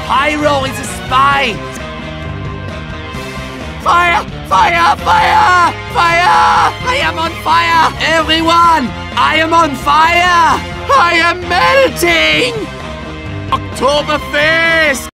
Pyro is a spy! Fire! Fire! Fire! Fire! I am on fire! Everyone! I am on fire! I am melting! Oktoberfest!